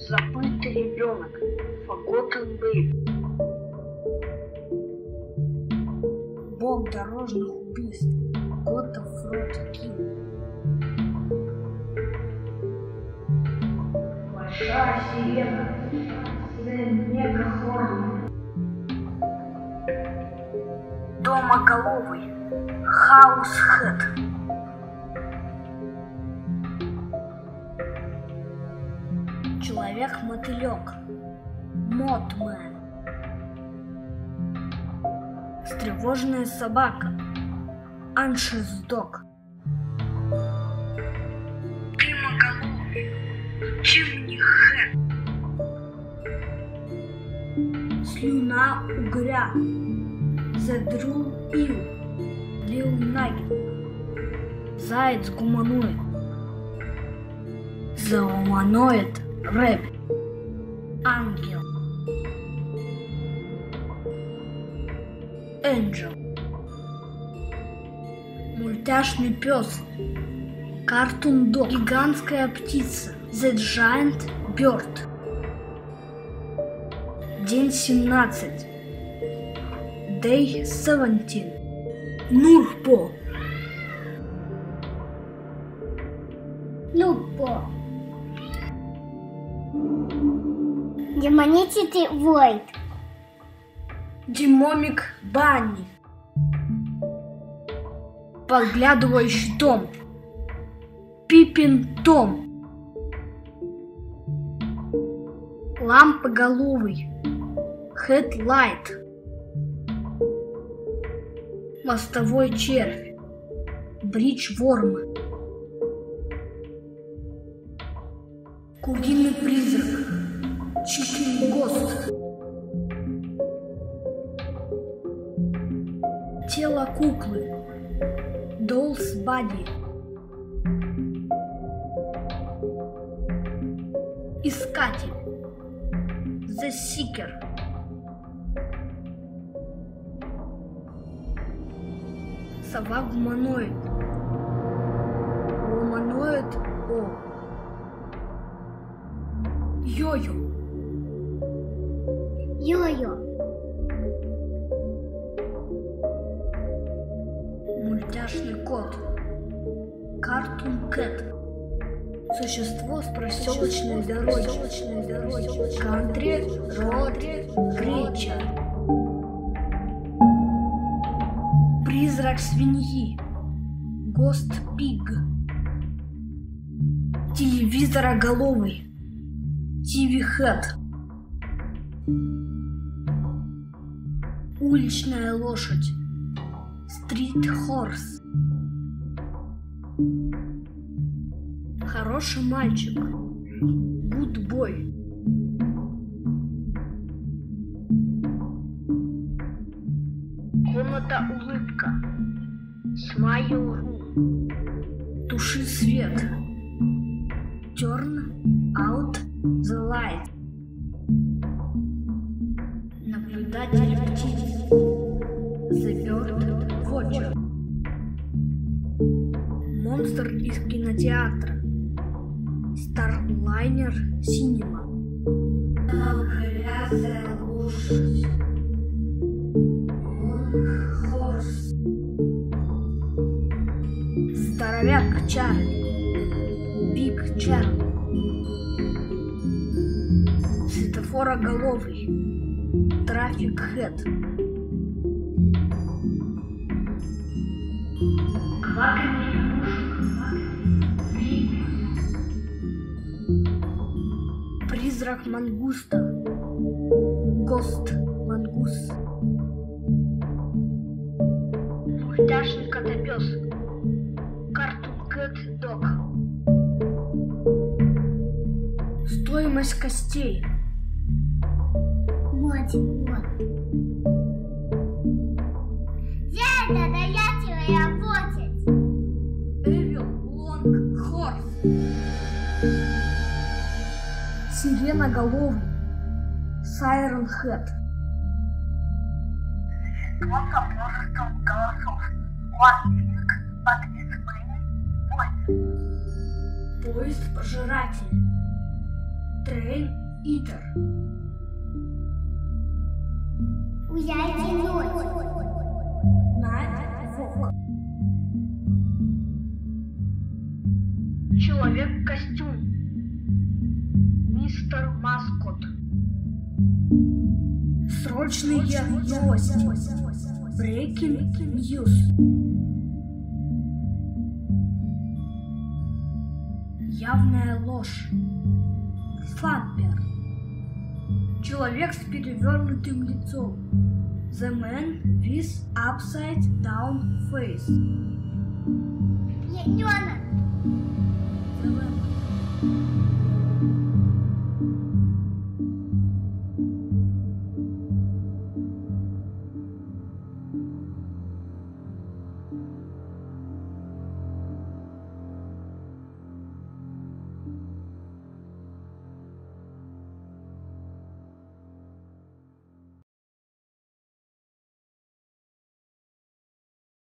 Забытый ребенок. Forgotten baby. Бог дорожных убийств. God of Road King. Большая сирена. Мегахорн. Домоголовый. Househead. Человек-мотылек. Mothman. Встревоженная собака. Anxious Dog. Дымоголовый. Chimney Head. Слюна угря. The Drew Eel. Lil Nugget. Заяц-гуманоид. The Humanoid Rabbit. Ангел. Angel. Мультяшный пес. Cartoon Dog. Гигантская птица. The Giant Bird. День 17. Day 17. Нурпо. Lupo. Демонический Void. Димомик Банни. Подглядывающий Том. Пипин Том. Лампоголовый. Headlight. Мостовой червь. Бридж-вормы. Куриный призрак. Chicken Ghost. Тело куклы. Doll's Body. Искатель. The Seeker. Сова-гуманоид. Гуманоид О. Йо-йо. Йо-йо. Мультяшный кот. Cartoon Cat. Существо с проселочной дороги. Country Road Creature. Призрак свиньи. Ghost Pig. Телевизороголовый. TV Head. Уличная лошадь. Street Horse. Хороший мальчик. Good boy. Комната улыбка. Smile Room. Туши свет. Turn out the light. Наблюдатель птиц. The Bird Watcher. Монстр из кинотеатра. Starliner Cinema. Долговязая лошадь. Horse. Здоровяк Чарли. Биг Чарли. Светофороголовый. Трафик Хэт. Кваканье лягушек. Время. Призрак мангуста. Гост мангус. Мультяшный котопес. Cartoon Cat Dog. Стоимость костей. Вот. Дядя, да я тебе работать. Evil Long Horse. Сиреноголовый. Siren Head. Он со множеством голосов. One thing, but it's many. Поезд пожиратель. Train Eater. У яйки ночь. Night Walk. Человек-костюм. Мистер Маскот. Срочные новости. Breaking News. Явная ложь. Флаппер. Человек с перевернутым лицом. The man with upside down face. Ягненок. The